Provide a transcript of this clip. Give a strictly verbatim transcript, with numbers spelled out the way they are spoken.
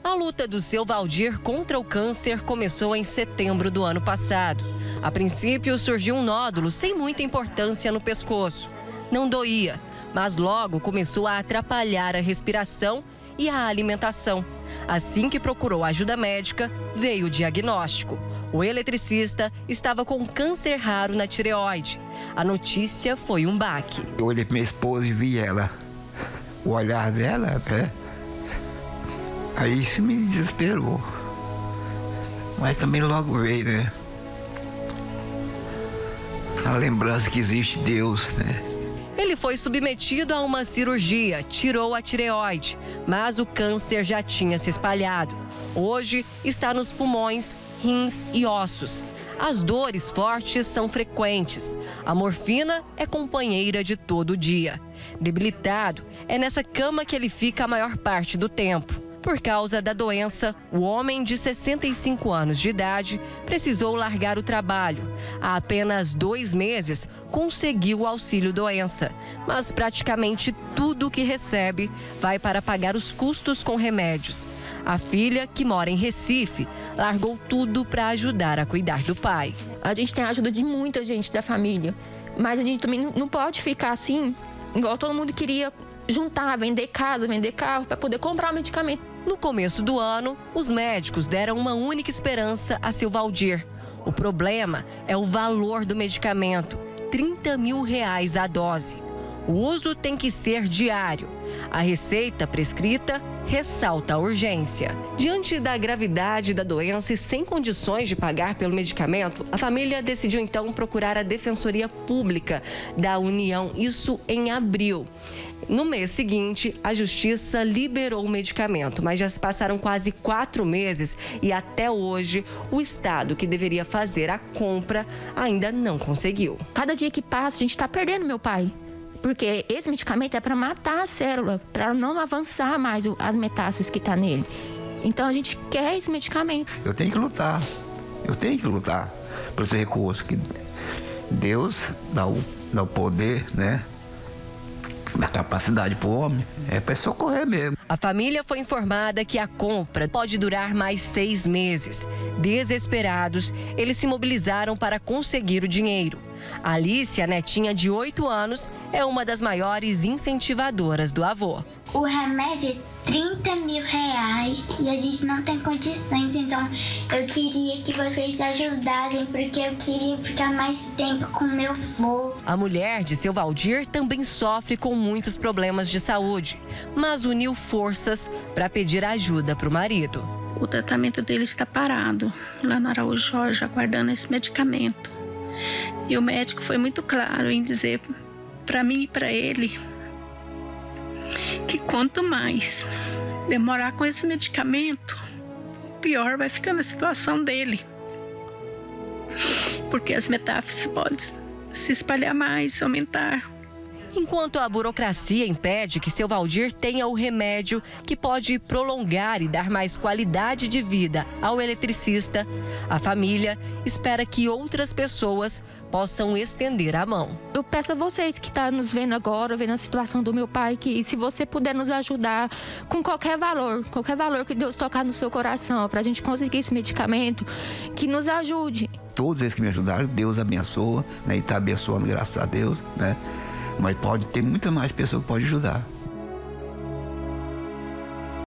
A luta do seu Valdir contra o câncer começou em setembro do ano passado. A princípio, surgiu um nódulo sem muita importância no pescoço. Não doía, mas logo começou a atrapalhar a respiração e a alimentação. Assim que procurou ajuda médica, veio o diagnóstico. O eletricista estava com câncer raro na tireoide. A notícia foi um baque. Eu olhei para minha esposa e vi ela, o olhar dela, né? Aí isso me desesperou. Mas também logo veio, né? A lembrança que existe Deus, né? Ele foi submetido a uma cirurgia, tirou a tireoide, mas o câncer já tinha se espalhado. Hoje está nos pulmões, rins e ossos. As dores fortes são frequentes. A morfina é companheira de todo dia. Debilitado, é nessa cama que ele fica a maior parte do tempo. Por causa da doença, o homem de sessenta e cinco anos de idade precisou largar o trabalho. Há apenas dois meses, conseguiu o auxílio-doença. Mas praticamente tudo que recebe vai para pagar os custos com remédios. A filha, que mora em Recife, largou tudo para ajudar a cuidar do pai. A gente tem a ajuda de muita gente da família, mas a gente também não pode ficar assim, igual todo mundo queria, juntar, vender casa, vender carro para poder comprar o medicamento. No começo do ano, os médicos deram uma única esperança a seu Valdir. O problema é o valor do medicamento, trinta mil reais a dose. O uso tem que ser diário. A receita prescrita ressalta a urgência. Diante da gravidade da doença e sem condições de pagar pelo medicamento, a família decidiu então procurar a Defensoria Pública da União, isso em abril. No mês seguinte, a Justiça liberou o medicamento, mas já se passaram quase quatro meses e até hoje o Estado, que deveria fazer a compra, ainda não conseguiu. Cada dia que passa, a gente está perdendo meu pai. Porque esse medicamento é para matar a célula, para não avançar mais as metástases que está nele. Então a gente quer esse medicamento. Eu tenho que lutar, eu tenho que lutar por esse recurso que Deus dá o, dá o poder, né? Da capacidade para o homem, é para socorrer mesmo. A família foi informada que a compra pode durar mais seis meses. Desesperados, eles se mobilizaram para conseguir o dinheiro. Alice, a netinha de oito anos, é uma das maiores incentivadoras do avô. O remédio é trinta mil reais e a gente não tem condições, então eu queria que vocês ajudassem porque eu queria ficar mais tempo com meu avô. A mulher de seu Valdir também sofre com muitos problemas de saúde, mas uniu forças para pedir ajuda para o marido. O tratamento dele está parado lá na Araújo Jorge, aguardando esse medicamento. E o médico foi muito claro em dizer para mim e para ele que quanto mais demorar com esse medicamento, pior vai ficando a situação dele. Porque as metástases podem se espalhar mais, aumentar. Enquanto a burocracia impede que seu Valdir tenha o remédio que pode prolongar e dar mais qualidade de vida ao eletricista, a família espera que outras pessoas possam estender a mão. Eu peço a vocês que estão nos vendo agora, vendo a situação do meu pai, que se você puder nos ajudar com qualquer valor, qualquer valor que Deus tocar no seu coração, para a gente conseguir esse medicamento, que nos ajude. Todos eles que me ajudaram, Deus abençoa, né? E está abençoando, graças a Deus, né? Mas pode ter muita mais pessoa que pode ajudar.